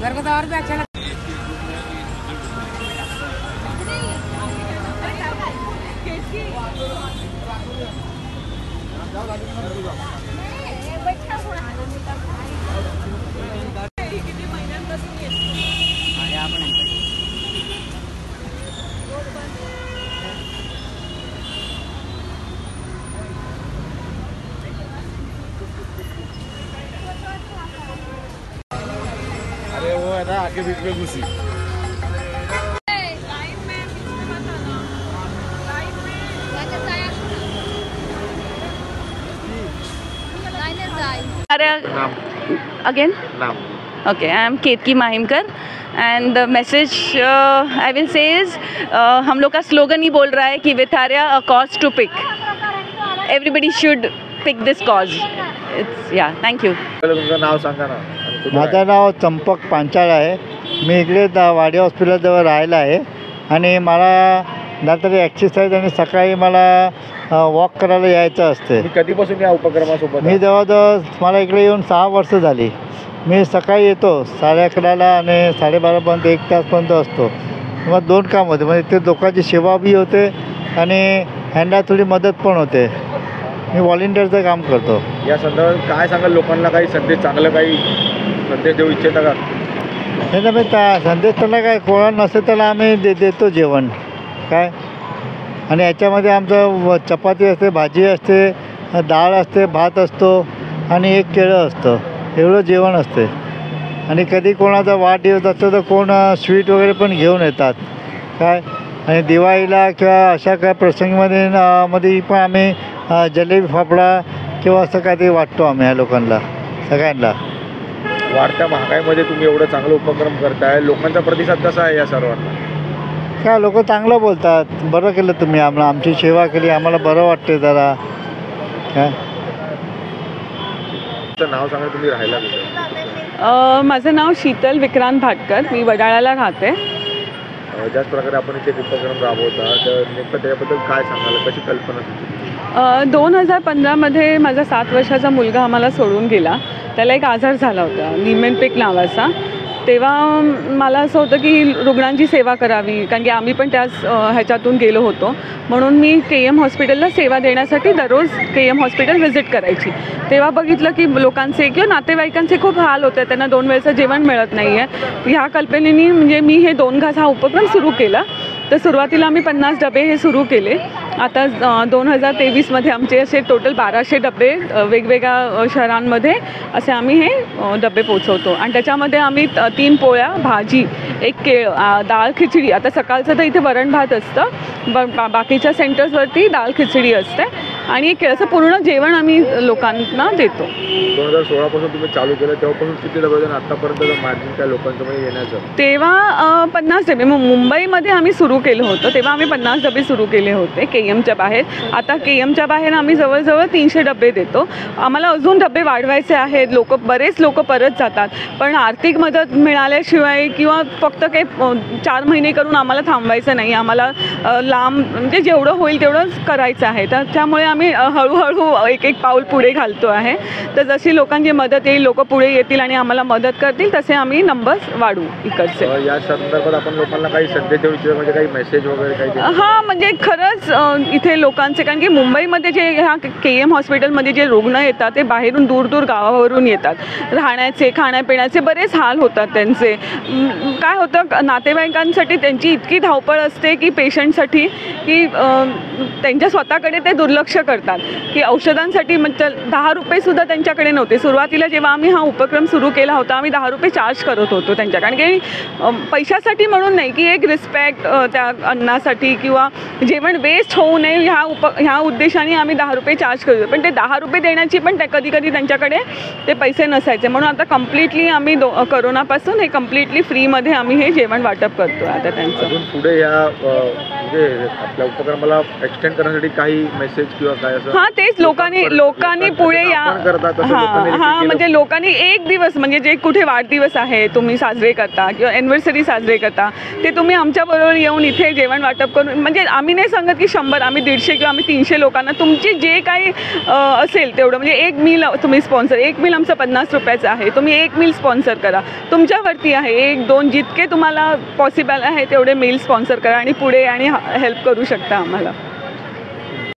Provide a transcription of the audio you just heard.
मेरे को तो और भी अच्छा लगता अरे वो है ना आगे बीच में घुसी। Again? नाम Okay, I am Ketki Mahimkar and the message I will say is हम लोग का स्लोगन ही बोल रहा है कि विथारिया a cause to pick. Everybody should pick this cause. It's yeah, thank you. तुमचं नाव सांगा ना। माझं नाव चंपक पांचाळ आहे। मी इकडे वाडी हॉस्पिटलजवळ राहायला आहे आणि मला नंतर एक्सरसाइज आणि सकाळी मला वॉक करायला यायचं असते। कधीपासून या उपक्रमासोबत? मी जवळजवळ मला इकडे येऊन 6 वर्ष झाली। मी सकाळी येतो 11:30ला आणि 12:30पर्यंत 1 तासपर्यंत असतो। मग 2 काम होते, म्हणजे ते लोकांची सेवा बी होते आणि ह्यांना थोडी मदत पण होते। मी व्हॉलेंटिअरचं काम करतो। या संदर्भात काय सांगाल लोकांना? काही संदेश, चांगलं काही संदेश देऊ इच्छिता का? नाही मी संदेश त्याला काय कोणा नसेल त्याला आम्ही देतो जेवण काय। आणि याच्यामध्ये आमचं चपाती असते, भाजी असते, डाळ असते, भात असतो आणि 1 केळं असतं, एवढं जेवण असते। आणि कधी कोणाचा वाढदिवस असतो तर कोण स्वीट वगैरे पण घेऊन येतात काय। आणि दिवाळीला किंवा अशा काय प्रसंगमध्ये पण आम्ही जलेबी फाफडा किंवा असं काहीतरी वाटतो आम्ही ह्या लोकांना सगळ्यांना। वाढत्या महागाईमध्ये तुम्ही एवढं चांगलं उपक्रम करताय, लोकांचा प्रतिसाद कसा आहे या सर्वांना? काय लोक चांगलं बोलतात, बरं केलं तुम्ही आमची सेवा केली, आम्हाला बरं वाटते जरा काय। नाव सांगा, तुम्ही राहायला कुठे? माझं नाव शीतल विक्रांत भाटकर, मी वडाळ्याला राहते। ज्याच प्रकारे आपण इथे उपक्रम राबवता तर नेमकं त्याबद्दल काय सांगाल, कशी कल्पना सुचली? 2015मध्ये माझा 7 वर्षाचा मुलगा आम्हाला सोडून गेला। त्याला एक आजार झाला होता निमेनपिक नावाचा। तेव्हा मला असं होतं की रुग्णांची सेवा करावी, कारण की आम्ही पण त्याच ह्याच्यातून गेलो होतो। म्हणून मी KM हॉस्पिटलला सेवा देण्यासाठी दररोज KM हॉस्पिटल व्हिजिट करायची। तेव्हा बघितलं की लोकांचे किंवा नातेवाईकांचे खूप हाल होते, त्यांना 2 वेळचं जेवण मिळत नाही आहे। ह्या कल्पनेने म्हणजे मी हे 2 घास हा उपक्रम सुरू केला। तर सुरुवातीला आम्ही 50 डबे हे सुरू केले। आता 2023मध्ये आमचे असे टोटल 1200 डबे वेगवेगळ्या शहरांमध्ये असे आम्ही हे डबे पोचवतो। आणि त्याच्यामध्ये आम्ही 3 पोळ्या, भाजी, 1 केळं, डाळ खिचडी। आता सकाळचं तर इथे वरण भात असतं, बाकीच्या सेंटर्सवरती डाळ खिचडी असते आणि 1 केळं, असं पूर्ण जेवण आम्ही लोकांना देतो। 2016 पासून तुम्ही चालू केलं, तेव्हापासून किती डबे होते आतापर्यंत मार्जिन काय लोकांचं म्हणजे येण्याचं? तेव्हा 50 डबे। मुंबईमध्ये आम्ही सुरू केलं होतं तेव्हा आम्ही 50 डबे सुरू केले होते KMच्या बाहेर। आता KMच्या बाहेर आम्ही जवळजवळ 300 डबे देतो। आम्हाला अजून डबे वाढवायचे आहेत। बरेच लोक परत जातात, पण आर्थिक मदत मिळाल्याशिवाय किंवा फक्त काही 4 महिने करून आम्हाला थांबवायचं नाही। आम्हाला लांब म्हणजे जेवढं होईल तेवढं करायचं आहे। तर त्यामुळे आम्ही हळूहळू 1-1 पाऊल पुढे घालतो आहे। तर जशी लोकांची मदत येईल, लोक पुढे येतील आणि आम्हाला मदत करतील, तसे आम्ही नंबर्स वाढवू इकडचे। या संदर्भात आपण लोकांना काही संदेश देऊ इच्छितो, म्हणजे काही मेसेज वगैरे काही? हां, म्हणजे खरंच इथे लोकांचे, कारण की मुंबईमध्ये जे ह्या KM हॉस्पिटलमध्ये जे रुग्ण येतात ते बाहेरून दूर गावावरून येतात। राहण्याचे, खाण्यापिण्याचे बरेच हाल होतात त्यांचे। काय होतं, नातेवाईकांसाठी त्यांची इतकी धावपळ असते की पेशंटसाठी की त्यांच्या स्वतःकडे ते दुर्लक्ष करतात की औषधांसाठी म्हणजे 10 रुपयेसुद्धा त्यांच्याकडे नव्हते। सुरुवातीला जेव्हा आम्ही हा उपक्रम सुरू केला होता आम्ही 10 रुपये चार्ज करत होतो त्यांच्या, कारण की पैशासाठी म्हणून नाही, की एक रिस्पेक्ट त्या अन्नासाठी किंवा जेवण वेस्ट होऊ नये ह्या उद्देशाने आम्ही 10 रुपये चार्ज करतो। पण ते 10 रुपये देण्याची पण कधी कधी त्यांच्याकडे ते पैसे नसायचे, म्हणून आता कम्प्लिटली आम्ही करोनापासून हे कम्प्लिटली फ्रीमध्ये आम्ही हे जेवण वाटप करतो आता त्यांचं। अजून पुढे या म्हणजे आपल्या उपक्रमाला एक्सटेंड करण्यासाठी काही मेसेज किंवा काय असं? हां, तेच लोकांनी पुढे या। हां, म्हणजे लोकांनी 1 दिवस म्हणजे जे कुठे वाढदिवस आहे तुम्ही साजरे करता किंवा ॲनिव्हर्सरी साजरे करता, ते तुम्ही आमच्याबरोबर येऊन येऊन इथे जेवण वाटप करून, म्हणजे आम्ही नाही सांगत की 100, आम्ही 150 किंवा आम्ही 300 लोकांना तुमची जे काही असेल तेवढं, म्हणजे एक मील तुम्ही स्पॉन्सर, एक मील आमचं 50 रुपयाचं आहे, तुम्ही एक मील स्पॉन्सर करा, तुमच्यावरती आहे. 1-2 जितके तुम्हाला पॉसिबल आहे तेवढे मील स्पॉन्सर करा आणि पुढे आणि हेल्प करू शकता आम्हाला.